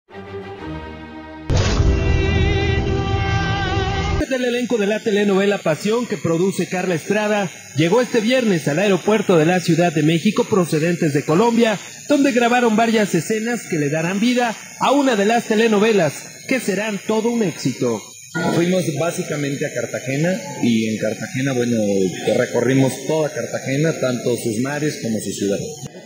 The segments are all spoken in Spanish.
El elenco de la telenovela Pasión, que produce Carla Estrada, llegó este viernes al aeropuerto de la Ciudad de México procedentes de Colombia, donde grabaron varias escenas que le darán vida a una de las telenovelas que serán todo un éxito. Fuimos básicamente a Cartagena y en Cartagena, bueno, recorrimos toda Cartagena, tanto sus mares como su ciudad.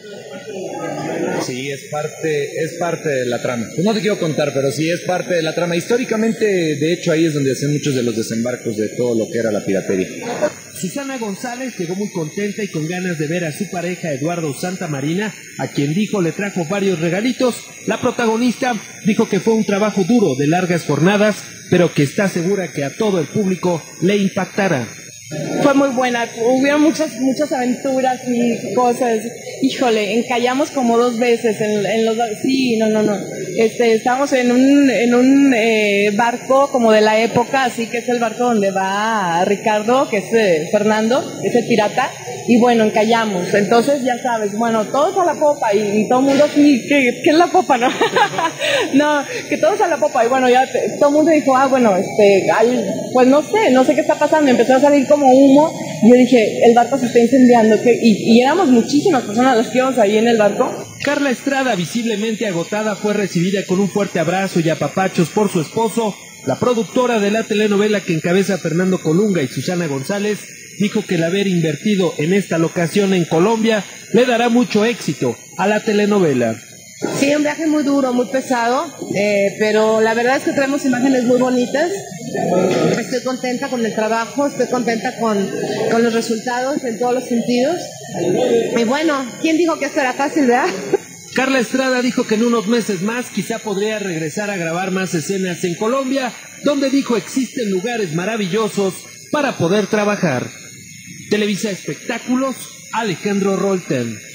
Sí, es parte de la trama. Pues no te quiero contar, pero sí es parte de la trama. Históricamente, de hecho, ahí es donde hacen muchos de los desembarcos de todo lo que era la piratería. Susana González llegó muy contenta y con ganas de ver a su pareja Eduardo Santamarina, a quien dijo le trajo varios regalitos. La protagonista dijo que fue un trabajo duro de largas jornadas, pero que está segura que a todo el público le impactará. Fue muy buena, hubieron muchas aventuras y cosas. Híjole, encallamos como 2 veces en los... Sí, no. Estábamos en un barco como de la época, así que es el barco donde va Ricardo, que es Fernando, ese pirata, y bueno, encallamos. Entonces, ya sabes, bueno, todos a la popa y todo el mundo así, ¿qué es la popa, no? No, que todos a la popa, y bueno, ya todo el mundo dijo, bueno, pues no sé qué está pasando, empezó a salir como humo, y yo dije, el barco se está incendiando, y éramos muchísimas personas las que íbamos ahí en el barco. Carla Estrada, visiblemente agotada, fue recibida con un fuerte abrazo y apapachos por su esposo. La productora de la telenovela que encabeza Fernando Colunga y Susana González dijo que el haber invertido en esta locación en Colombia le dará mucho éxito a la telenovela. Sí, un viaje muy duro, muy pesado, pero la verdad es que traemos imágenes muy bonitas. Estoy contenta con el trabajo, estoy contenta con los resultados en todos los sentidos. Y bueno, ¿quién dijo que esto era fácil, verdad? Carla Estrada dijo que en unos meses más quizá podría regresar a grabar más escenas en Colombia, donde dijo existen lugares maravillosos para poder trabajar. Televisa Espectáculos, Alejandro Rolten.